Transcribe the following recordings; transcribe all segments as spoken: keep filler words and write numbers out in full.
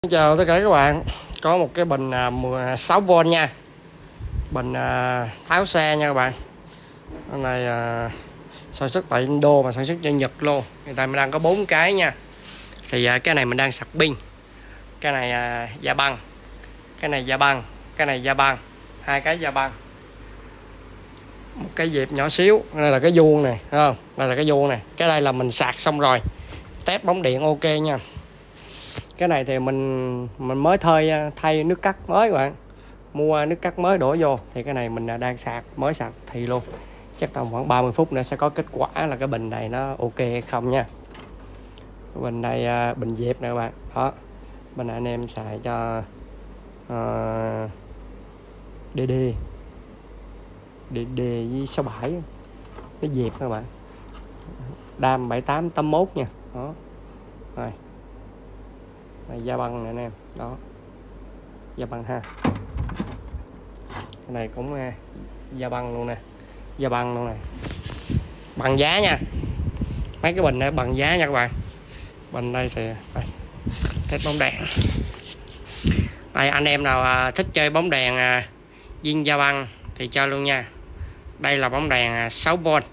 Chào tất cả các bạn. Có một cái bình sáu vôn nha, bình tháo xe nha các bạn. Cái này sản xuất tại Indo mà sản xuất cho Nhật luôn. Hiện tại mình đang có bốn cái nha. Thì cái này mình đang sạc pin, cái này da băng, cái này da băng, cái này da băng, hai cái da băng, một cái dẹp nhỏ xíu. Đây là cái vuông này, thấy không? Đây là cái vuông này. Cái đây là mình sạc xong rồi, test bóng điện ok nha. Cái này thì mình mình mới thay thay nước cắt mới các bạn, mua nước cắt mới đổ vô. Thì cái này mình đang sạc, mới sạc thì luôn. Chắc tầm khoảng ba mươi phút nữa sẽ có kết quả là cái bình này nó ok hay không nha. Bình này bình dẹp nè các bạn. Đó, bên này anh em xài cho uh, đê đê đê đê với sáu bảy, cái dẹp các bạn, đam bảy tám tám mốt nha. Đó, rồi này da băng nè anh em. Đó, da băng ha. Cái này cũng uh, da băng luôn nè, da băng luôn nè, bằng giá nha. Mấy cái bình này bằng giá nha các bạn. Bình đây thì đây, thích bóng đèn đây, anh em nào uh, thích chơi bóng đèn uh, zin da băng thì chơi luôn nha. Đây là bóng đèn uh, sáu vôn,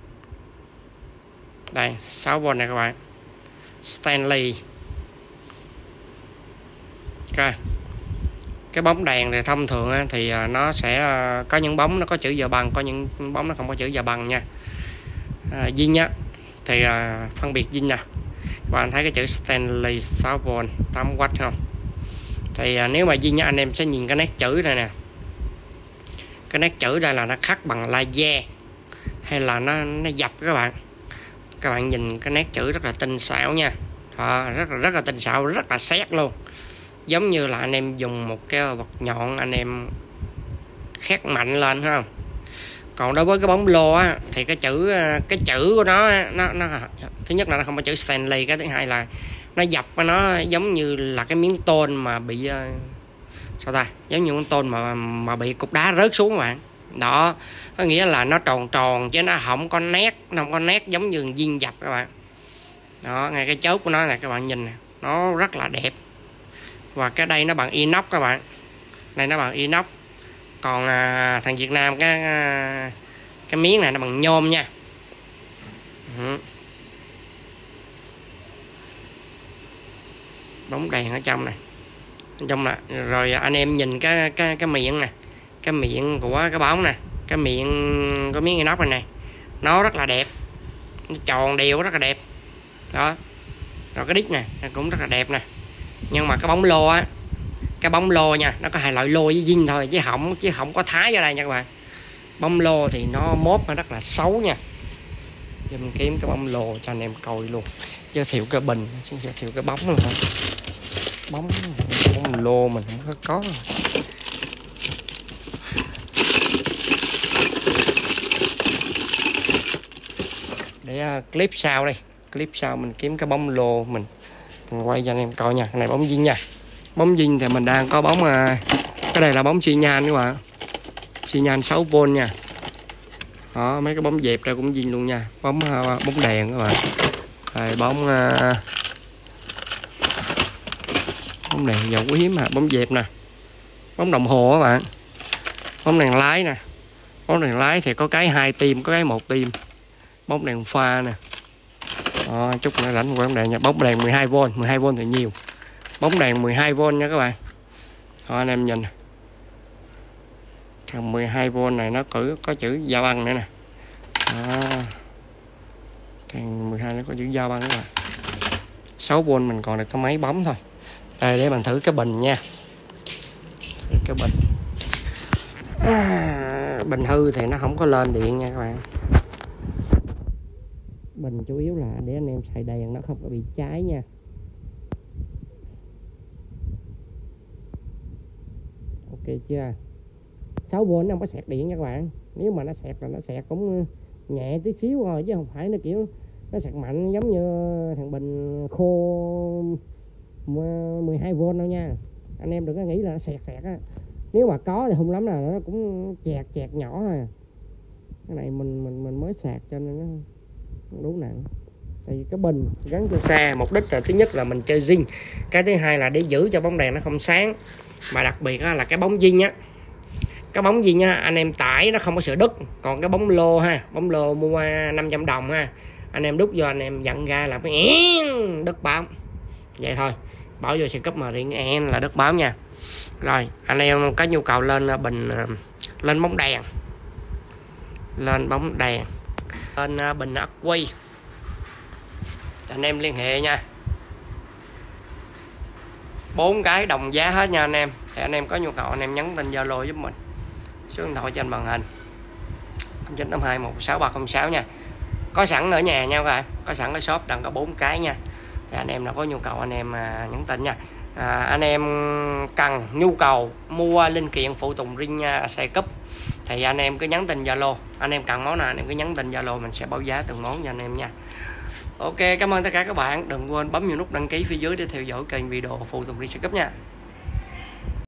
đây sáu vôn này các bạn, Stanley. Ok, cái bóng đèn thì thông thường thì nó sẽ có những bóng nó có chữ giờ bằng, có những bóng nó không có chữ giờ bằng nha. À, zin á thì à, phân biệt zin nè, các bạn thấy cái chữ Stanley sáu vôn tám oát không? Thì à, nếu mà zin á, anh em sẽ nhìn cái nét chữ này nè, cái nét chữ đây là nó khắc bằng laser hay là nó nó dập các bạn. Các bạn nhìn cái nét chữ rất là tinh xảo nha. Đó, rất là rất là tinh xảo, rất là xét luôn, giống như là anh em dùng một cái vật nhọn anh em khét mạnh lên, phải không? Còn đối với cái bóng lô á thì cái chữ cái chữ của nó nó nó thứ nhất là nó không có chữ Stanley, cái thứ hai là nó dập nó giống như là cái miếng tôn mà bị sao ta, giống như miếng tôn mà mà bị cục đá rớt xuống các bạn. Đó, có nghĩa là nó tròn tròn chứ nó không có nét, nó không có nét giống như viên dập các bạn. Đó, ngay cái chốt của nó này các bạn nhìn nè, nó rất là đẹp. Và cái đây nó bằng inox các bạn, đây nó bằng inox. Còn à, thằng Việt Nam cái à, cái miếng này nó bằng nhôm nha. Ừ. Bóng đèn ở trong này, ở trong là rồi anh em nhìn cái cái cái miệng nè, cái miệng của cái bóng nè, cái miệng có miếng inox này này, nó rất là đẹp, nó tròn đều rất là đẹp. Đó, rồi cái đít nè cũng rất là đẹp nè. Nhưng mà cái bóng lô á, cái bóng lô nha, nó có hai loại lô với zin thôi chứ không chứ không có thái vào đây nha các bạn. Bóng lô thì nó mốt nó rất là xấu nha. Giờ mình kiếm cái bóng lô cho anh em coi luôn, giới thiệu cái bình, giới thiệu cái bóng luôn. Bóng bóng lô mình không có có để uh, clip sau đây, clip sau mình kiếm cái bóng lô mình, mình quay cho anh em coi nha. Cái này bóng zin nha. Bóng zin thì mình đang có bóng uh, cái này là bóng xi nhan các bạn, xi nhan sáu vôn nha. Đó, mấy cái bóng dẹp đây cũng zin luôn nha. Bóng uh, bóng đèn các bạn. Rồi bóng uh, bóng đèn dầu quý hiếm, mà bóng dẹp nè, bóng đồng hồ các bạn, bóng đèn lái nè. Bóng đèn lái thì có cái hai tim, có cái một tim. Bóng đèn pha nè. Đó, chút nữa rảnh quay bóng đèn nha. Bóng đèn mười hai vôn, mười hai vôn thì nhiều. Bóng đèn mười hai vôn nha các bạn. Đó, anh em nhìn nè, thằng mười hai vôn này nó cử có chữ da băng nữa nè. Đó, thằng mười hai nó có chữ da băng các bạn. sáu vôn mình còn được có mấy bóng thôi. Đây để mình thử cái bình nha. Thử cái bình. À, bình hư thì nó không có lên điện nha các bạn. Bình chủ yếu là để anh em xài đèn nó không có bị cháy nha. Ok chưa? sáu vôn nó không có sạc điện nha các bạn. Nếu mà nó sạc là nó sạc cũng nhẹ tí xíu thôi, chứ không phải nó kiểu nó sạc mạnh giống như thằng bình khô mười hai vôn đâu nha. Anh em đừng có nghĩ là nó sạc sạc á. Nếu mà có thì không lắm, là nó cũng chẹt chẹt nhỏ thôi. Cái này mình mình mình mới sạc cho nên nó đủ nặng. Thì cái bình gắn cho xe mục đích là thứ nhất là mình chơi zin, cái thứ hai là để giữ cho bóng đèn nó không sáng, mà đặc biệt là cái bóng zin á, cái bóng zin á anh em tải nó không có sợ đứt. Còn cái bóng lô ha, bóng lô mua năm trăm đồng ha, anh em đút vô anh em dặn ra là cái đứt báo vậy thôi, bỏ vô xe cúp mà điện en là đứt báo nha. Rồi anh em có nhu cầu lên bình, lên bóng đèn, lên bóng đèn, lên bình ắc quy, anh em liên hệ nha. Bốn cái đồng giá hết nha anh em. Thì anh em có nhu cầu anh em nhắn tin Zalo giúp mình, số điện thoại trên màn hình không chín tám hai một sáu ba không sáu nha. Có sẵn ở nhà nha các bạn, có sẵn ở shop đang có bốn cái nha. Thì anh em nào có nhu cầu anh em à, nhắn tin nha. À, anh em cần nhu cầu mua linh kiện phụ tùng ring uh, xe cúp thì anh em cứ nhắn tin Zalo. Anh em cần món nào anh em cứ nhắn tin Zalo, mình sẽ báo giá từng món cho anh em nha. Ok, cảm ơn tất cả các bạn. Đừng quên bấm vào nút đăng ký phía dưới để theo dõi kênh video phụ tùng ring xe cúp nha.